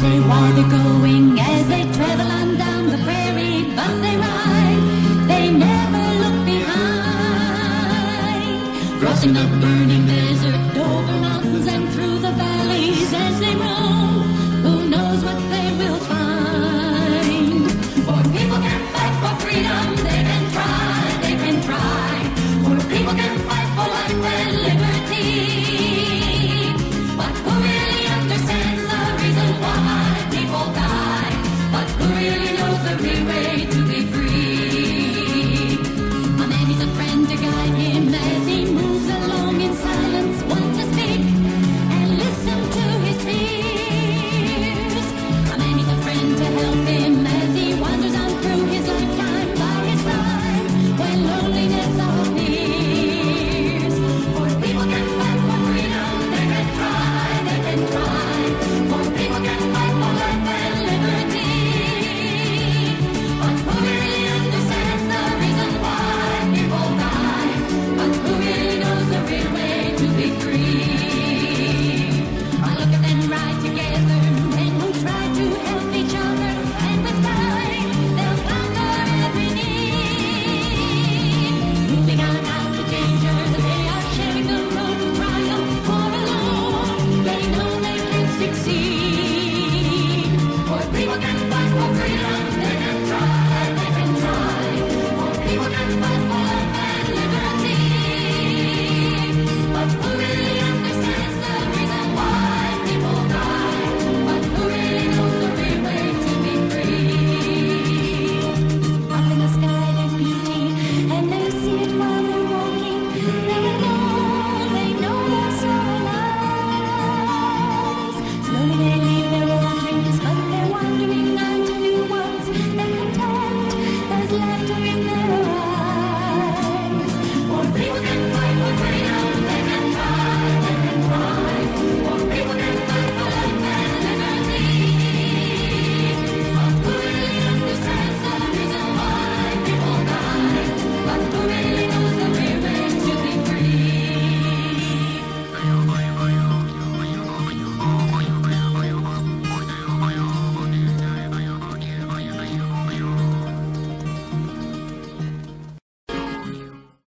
say why they're going as they travel on down the prairie, but they ride, they never look behind. Crossing the burning desert, over mountains and through the valley,